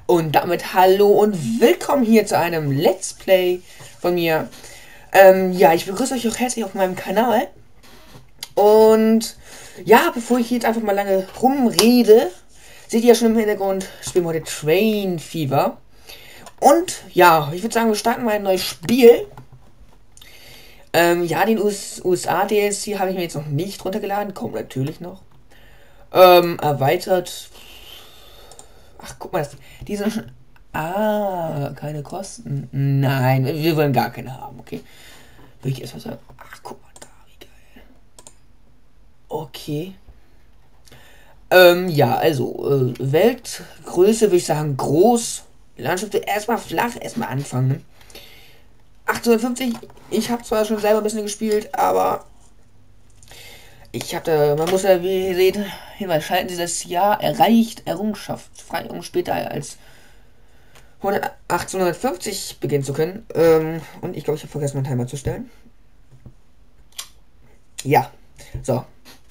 Und damit hallo und willkommen hier zu einem Let's Play von mir. Ja, ich begrüße euch auch herzlich auf meinem Kanal. Und ja, bevor ich jetzt einfach mal lange rumrede, seht ihr ja schon im Hintergrund, spielen wir heute Train Fever. Und ja, ich würde sagen, wir starten mal ein neues Spiel. Ja, den USA DLC habe ich mir jetzt noch nicht runtergeladen, kommt natürlich noch. Erweitert. Ach, guck mal, die sind schon. Ah, keine Kosten. Nein, wir wollen gar keine haben, okay? Würde ich erstmal sagen. Ach, guck mal da, wie geil. Okay. Ja, also, Weltgröße würde ich sagen groß. Landschaft erstmal flach, erstmal anfangen. 1850, ich habe zwar schon selber ein bisschen gespielt, aber ich hatte, man muss ja, wie ihr seht, Hinweis schalten, dieses Jahr erreicht Errungenschaft frei, um später als 1850 beginnen zu können. Und ich glaube, ich habe vergessen, meinen Timer zu stellen. Ja, so.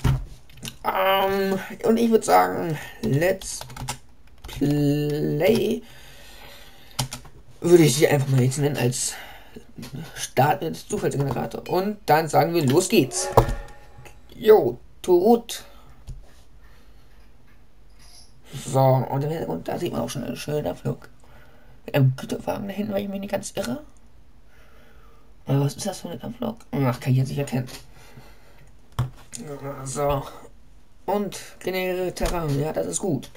Und ich würde sagen, let's play. Würde ich sie einfach mal jetzt nennen als Start des Zufallsgenerator. Und dann sagen wir, los geht's. Jo, Turut. So, und im Hintergrund, da sieht man auch schon einen schönen Flug. Mit einem Güterwagen da hinten, weil ich mich nicht ganz irre. Oder was ist das für ein Dampflok? Ach, kann ich jetzt nicht erkennen. So. Und generelle Terrain, ja, das ist gut.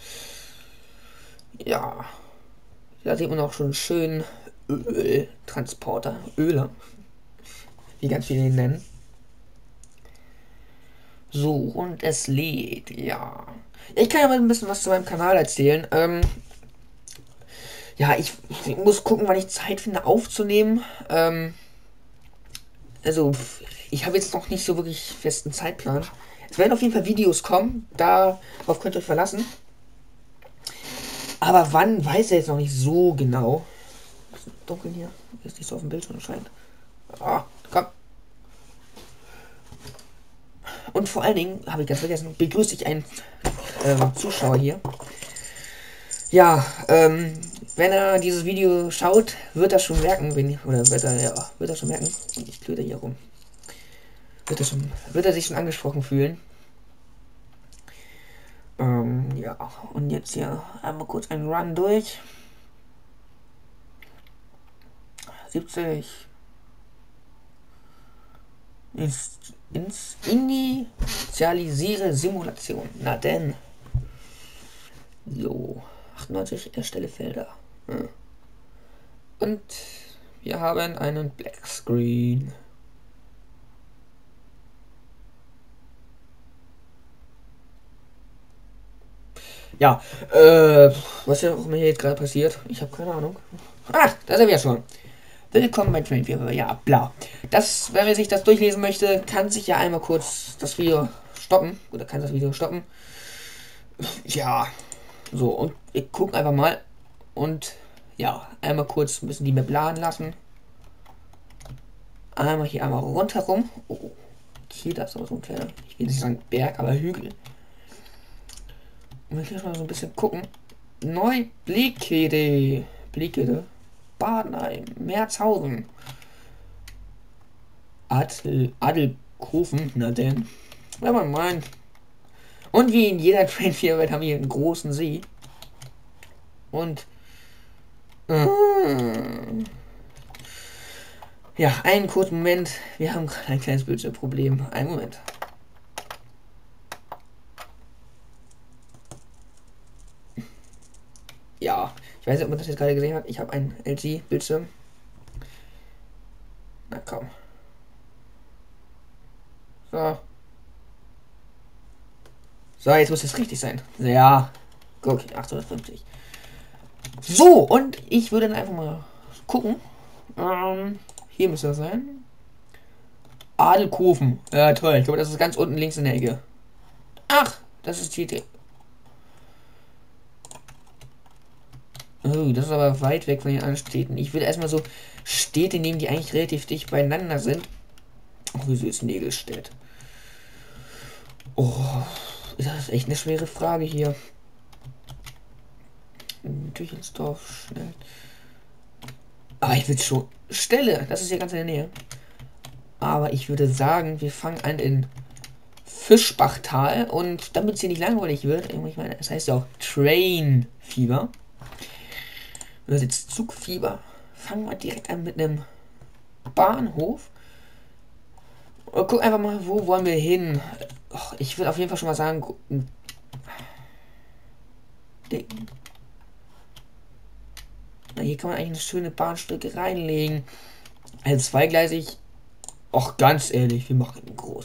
Ja. Da sieht man auch schon schön Öltransporter, Öler. Wie ganz viele ihn nennen. So, und es lädt, ja. Ich kann ja mal ein bisschen was zu meinem Kanal erzählen. Ja, ich muss gucken, wann ich Zeit finde aufzunehmen. Also, ich habe jetzt noch nicht so wirklich festen Zeitplan. Es werden auf jeden Fall Videos kommen, darauf könnt ihr euch verlassen. Aber wann, weiß er jetzt noch nicht so genau. Ist dunkel hier, ist nicht so auf dem Bildschirm scheint. Ah, komm. Und vor allen Dingen, habe ich ganz vergessen, begrüße ich einen Zuschauer hier. Ja, wenn er dieses Video schaut, wird er schon merken, wird er schon merken. Ich klöte hier rum. Wird er sich schon angesprochen fühlen. Ja, und jetzt hier einmal kurz einen Run durch. 70. Initialisiere Simulation. Na denn. So. 98 erstelle Felder. Und wir haben einen Black Screen. Ja, was ja auch mir jetzt gerade passiert, ich habe keine Ahnung. Ach, da sind wir schon. Willkommen bei Train Fever, ja, bla. Das, wenn man sich das durchlesen möchte, kann sich ja einmal kurz das Video stoppen. Oder kann das Video stoppen. Ja, so, und wir gucken einfach mal. Und ja, einmal kurz ein bisschen die Map laden lassen. Einmal hier einmal rundherum. Oh, okay, das ist aber so ein kleiner, ich will nicht sagen Berg, aber Hügel. Und wir mal so ein bisschen gucken. Blickede. Badenheim. Merzhausen. Adelkofen. Na denn. Wenn man meint. Und wie in jeder Train 4 Welt haben wir hier einen großen See. Und. Ja, einen kurzen Moment. Wir haben gerade ein kleines Bildschirmproblem. Einen Moment. Ja, ich weiß nicht, ob man das jetzt gerade gesehen hat. Ich habe einen LG-Bildschirm. Na komm. So. So, jetzt muss es richtig sein. Ja. Guck, 850. So, und ich würde dann einfach mal gucken. Hier müsste das sein. Adelkofen. Ja, toll. Ich glaube, das ist ganz unten links in der Ecke. Ach, das ist die. Oh, das ist aber weit weg von den anderen Städten. Ich will erstmal so Städte nehmen, die eigentlich relativ dicht beieinander sind. Oh, wieso ist Nägelstedt? Oh, das ist echt eine schwere Frage hier. natürlich ins Dorf schnell. Aber ich will schon. Stelle, das ist hier ganz in der Nähe. Aber ich würde sagen, wir fangen an in Fischbachtal. Und damit es hier nicht langweilig wird, ich meine, es heißt ja auch Train-Fieber. Oder jetzt Zugfieber. Fangen wir direkt an mit einem Bahnhof. Und guck einfach mal, wo wollen wir hin? Och, ich will auf jeden Fall schon mal sagen. Na, hier kann man eigentlich eine schöne Bahnstrecke reinlegen. Also zweigleisig. Och, ganz ehrlich, wir machen ihn groß.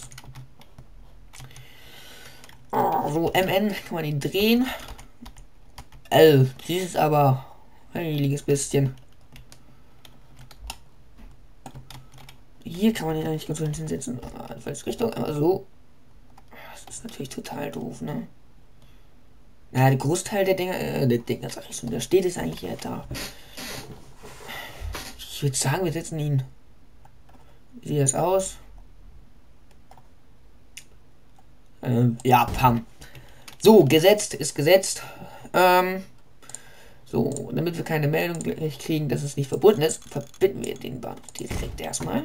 Oh, so, MN kann man ihn drehen. Dieses aber heiliges bisschen. Hier kann man ihn eigentlich ganz gut hinsetzen. Falsche Richtung, aber so. Das ist natürlich total doof, ne? Ja, der Großteil der Dinger, sag ich schon, der steht ist eigentlich ja da. Ich würde sagen, wir setzen ihn. Wie sieht das aus? Ja, pam. So, gesetzt ist gesetzt. So, damit wir keine Meldung gleich kriegen, dass es nicht verbunden ist, verbinden wir den Bahnhof direkt erstmal.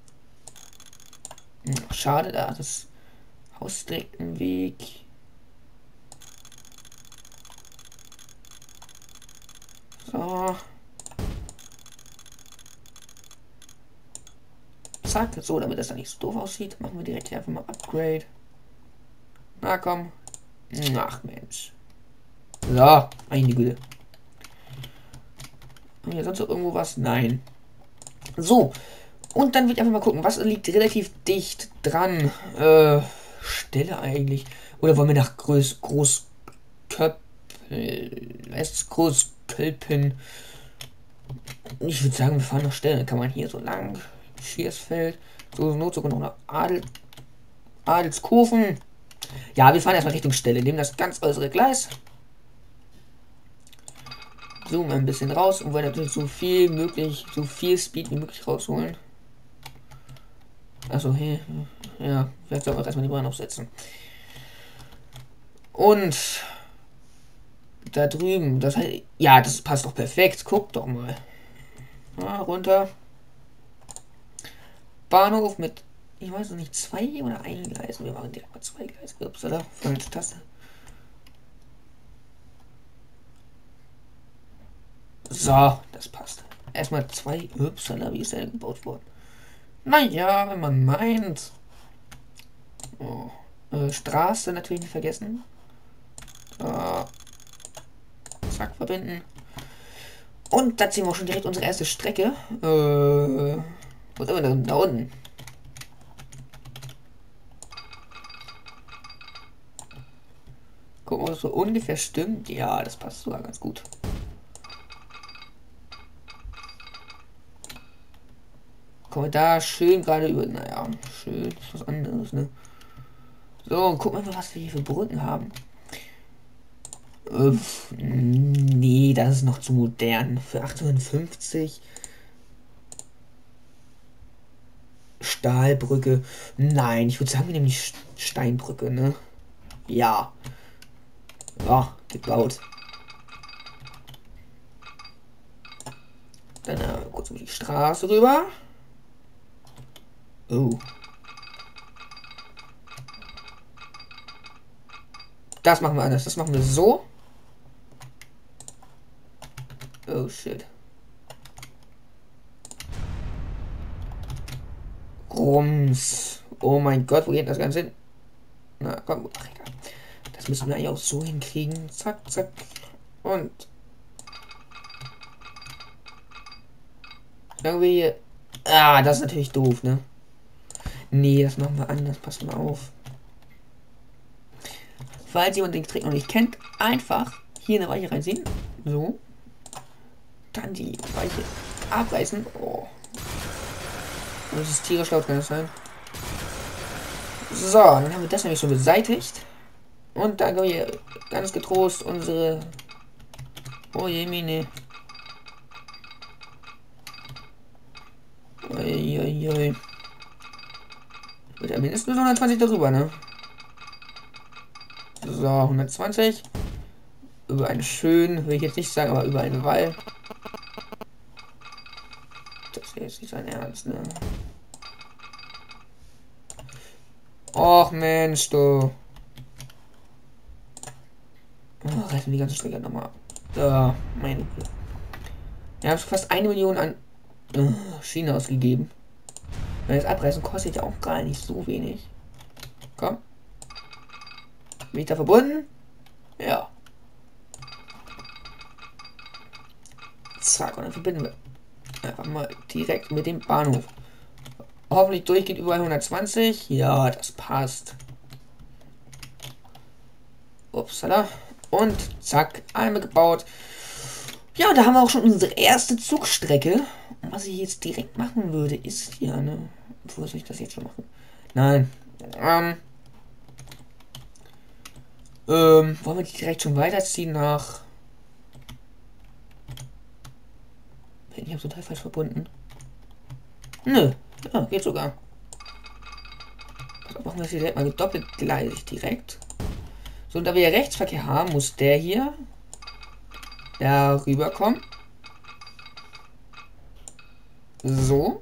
Schade, da das Haus ist direkt im Weg. So. Zack, so, damit das dann nicht so doof aussieht, machen wir direkt hier einfach mal Upgrade. Na komm. Ach Mensch. So, meine Güte. Haben wir sonst noch irgendwo was? Nein. So. Und dann will ich einfach mal gucken, was liegt relativ dicht dran. Stelle eigentlich. Oder wollen wir nach Großkölpen? Ich würde sagen, wir fahren nach Stelle. Dann kann man hier so lang. Schiersfeld. So, Not sogar noch nach Adelskofen. Ja, wir fahren erstmal Richtung Stelle. Nehmen das ganz äußere Gleis. Zoomen ein bisschen raus und wollen natürlich so viel Speed wie möglich rausholen. Achso, hey, ja, vielleicht sollten wir erstmal die Bahn aufsetzen. Und da drüben, das heißt, ja, das passt doch perfekt. Guck doch mal. Ja, runter. Bahnhof mit, ich weiß noch nicht, 2 oder 1 Gleis. Wir machen direkt mal 2 Gleise. Ups, oder? Falsche Taste. So, das passt. Erstmal 2 Upsala, wie ist der gebaut worden? Naja, wenn man meint. Oh. Straße natürlich nicht vergessen. Zack, verbinden. Und da ziehen wir auch schon direkt unsere erste Strecke. Wo sind wir denn? Da unten. Gucken, ob es so ungefähr stimmt. Ja, das passt sogar ganz gut. Kommen wir da schön gerade über. Naja, schön ist was anderes, ne? So, und gucken wir mal, was wir hier für Brücken haben. Nee, das ist noch zu modern. Für 1850. Stahlbrücke. Nein, ich würde sagen, wir nehmen die Steinbrücke, ne? Ja. Oh, gebaut. Dann kurz über die Straße rüber. Oh. Das machen wir anders. Das machen wir so. Oh shit. Rums. Oh mein Gott, wo geht das Ganze hin? Na komm, ach egal. Das müssen wir eigentlich auch so hinkriegen. Zack, zack. Und. Irgendwie hier. Ah, das ist natürlich doof, ne? Nee, das machen wir anders. Pass mal auf. Falls jemand den Trick noch nicht kennt, einfach hier eine Weiche reinziehen. So. Dann die Weiche abreißen. Oh. Das ist tierisch laut, kann das sein? So, dann haben wir das nämlich schon beseitigt. Und dann können wir ganz getrost unsere. Oh je, Mine. Uiuiui. Wird ja mindestens 120 darüber, ne? So, 120. über einen schönen, will ich jetzt nicht sagen, aber über einen Wall. Das ist jetzt nicht sein Ernst, ne? Och Mensch, du. Oh, retten die ganze Strecke nochmal ab. Da, meine Güte. Wir haben fast 1 Million an Schiene ausgegeben. Wenn das Abreißen kostet ja auch gar nicht so wenig. Komm. Bin ich da verbunden? Ja. Zack, und dann verbinden wir einfach mal direkt mit dem Bahnhof. Hoffentlich durchgeht über 120. Ja, das passt. Upsala. Und zack, einmal gebaut. Ja, und da haben wir auch schon unsere erste Zugstrecke. Und was ich jetzt direkt machen würde, ist hier, ne? Wo soll ich das jetzt schon machen? Nein. Wollen wir die direkt schon weiterziehen nach... Ich habe total falsch verbunden. Nö. Ja, geht sogar. Also machen wir das hier direkt mal doppeltgleisig direkt. So, und da wir ja Rechtsverkehr haben, muss der hier da rüberkommen. So.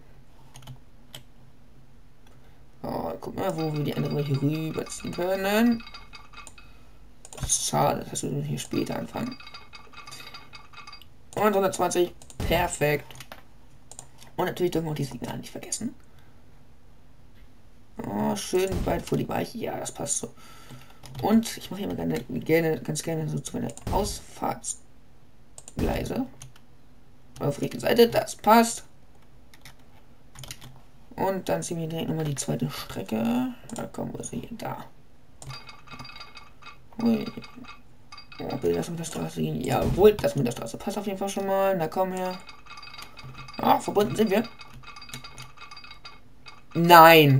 Oh, guck mal, wo wir die andere hier rüberziehen können. Schade, dass wir hier später anfangen. Und 120. Perfekt. Und natürlich dürfen wir auch die Signale nicht vergessen. Oh, schön weit vor die Weiche. Ja, das passt so. Und ich mache hier mal ganz gerne so zu meiner Ausfahrtsgleise. Auf der rechten Seite, das passt. Und dann ziehen wir direkt nochmal die zweite Strecke. Da kommen wir hier da. Ui. Oh, will das mit der Straße gehen? Jawohl, das mit der Straße passt auf jeden Fall schon mal. Na komm her. Ah, verbunden sind wir. Nein.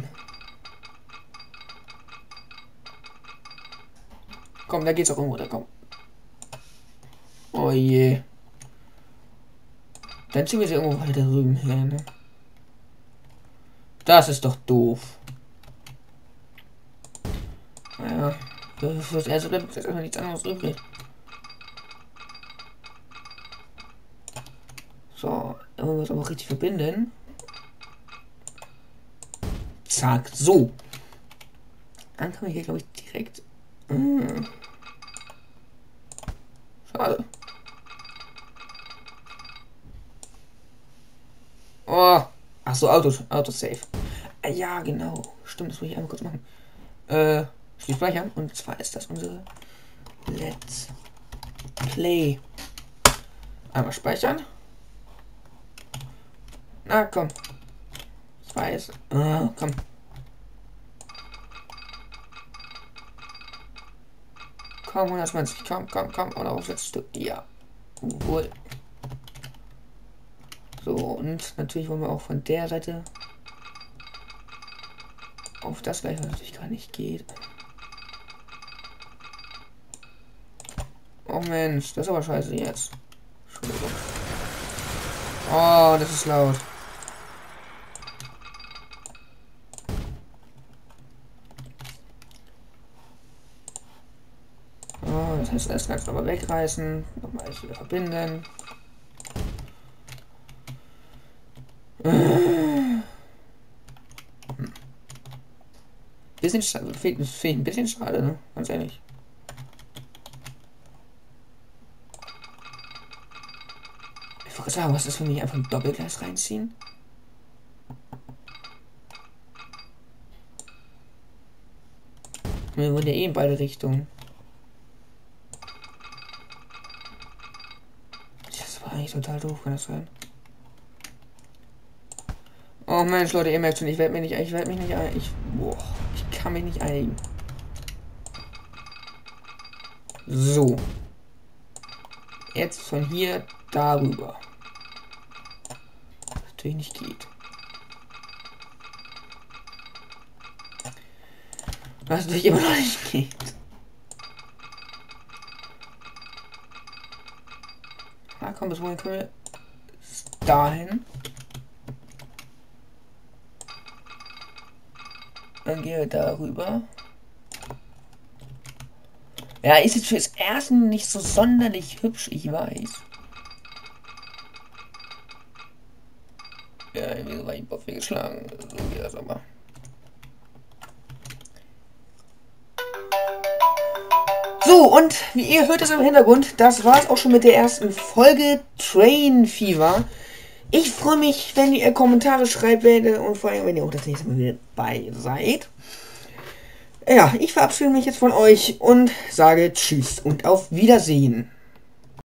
Komm, da geht's auch irgendwo, da komm. Oh je. Dann ziehen wir sie irgendwo weiter drüben her, ne? Das ist doch doof. Naja, fürs Erste bleibt jetzt erstmal nichts anderes übrig. So, dann wollen wir es aber auch richtig verbinden. Zack, so. Dann kann man hier, glaube ich, direkt... Schade. Oh. Ach so, Autosave. Ja, genau. Stimmt, das will ich einmal kurz machen. Spiel speichern. Und zwar ist das unsere Let's Play. Einmal speichern. Na, komm. Ich weiß. Komm. Komm, 120. Komm. Oder aufsetzt du. Ja. Wohl. So, und natürlich wollen wir auch von der Seite auf das gleich, was natürlich gar nicht geht. Oh Mensch, das ist aber scheiße jetzt. Entschuldigung. Oh, das ist laut. Oh, das heißt, erst ganz nochmal wegreißen. Nochmal alles wieder verbinden. Bisschen schade, fehlt ein bisschen schade, ne? Ganz ehrlich. Ich wollte sagen, was ist, wenn wir einfach ein Doppelgleis reinziehen? Wir wollen ja eh in beide Richtungen. Das war eigentlich total doof, kann das sein? Oh Mensch, Leute, ihr merkt schon, ich werde mich nicht ein. Ich kann mich nicht einigen. So. Jetzt von hier darüber. Was natürlich nicht geht. Was natürlich immer noch nicht geht. Na komm, bis wohin können wir? Dahin. Dann gehen wir darüber. Ja, ist jetzt fürs Erste nicht so sonderlich hübsch, ich weiß. Ja, wieso war ich Buffy geschlagen? So geht das aber. So, und wie ihr hört es im Hintergrund, das war es auch schon mit der ersten Folge Train Fever. Ich freue mich, wenn ihr Kommentare schreibt und vor allem, wenn ihr auch das nächste Mal wieder dabei seid. Ja, ich verabschiede mich jetzt von euch und sage Tschüss und auf Wiedersehen.